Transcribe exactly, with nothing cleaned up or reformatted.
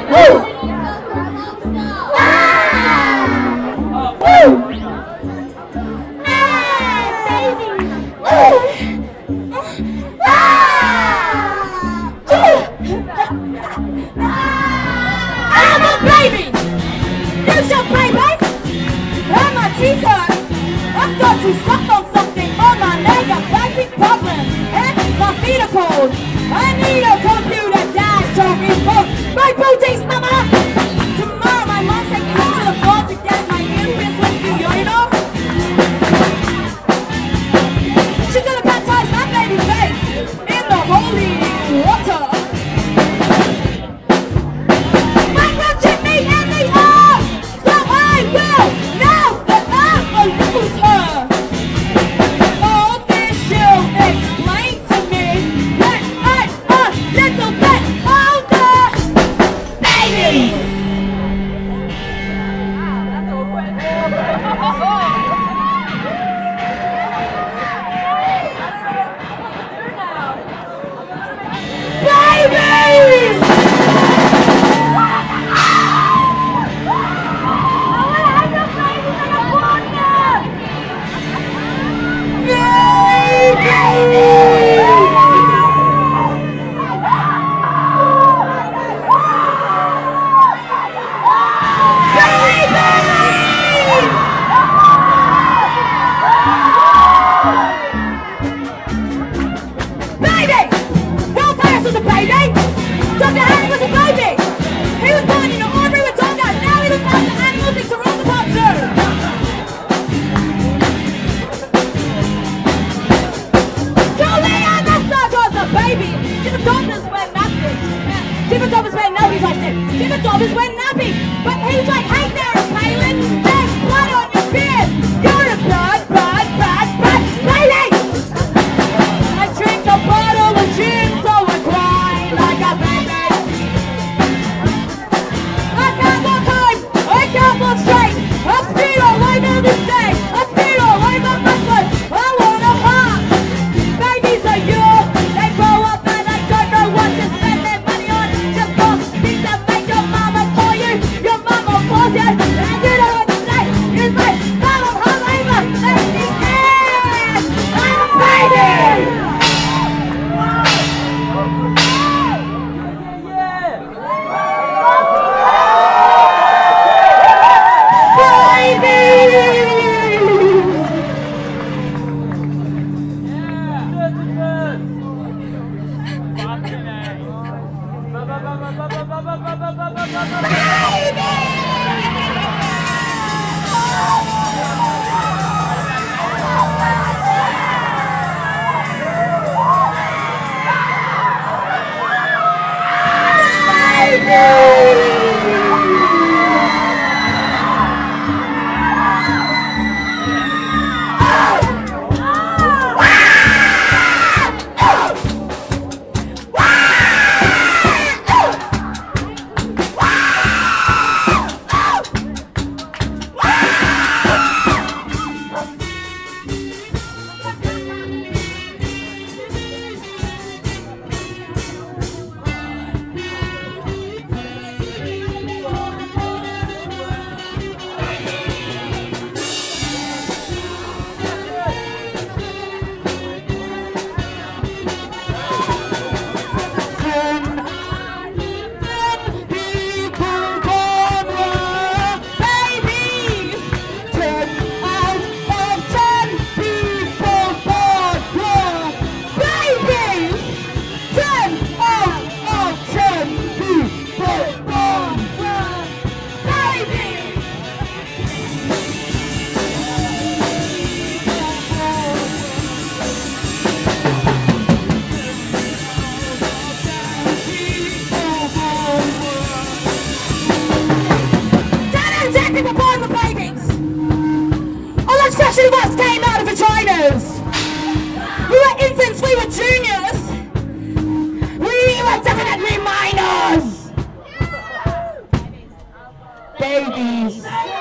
I need a computer, Dad told me for my booties, Mama! Tomorrow my mom's taking me to the floor to get my earrings with you, you know? She's gonna baptize my baby face in the holy water. My watching me in the arm, so I will now that I lose her. All this she'll explain to me when I'm a little bit older. Baby! Babies! Is when nappy, but he's like, hey there, Kaylin, there's blood on your beard. You're a blood, blood, blood, blood lady. I drink a bottle of gin, so I cry like a baby. I can't walk home, I can't walk straight. I speed all over the day, I speed all over my foot. I want a heart. Babies are you, they grow up and they don't know what to spend their money on. Just for things that make your mama for you, your mama calls you, and you know what to say. It's like, I'm on her labor, and she is. I'm a baby! Especially of us came out of vaginas. We were infants, we were juniors. We were definitely minors. Babies.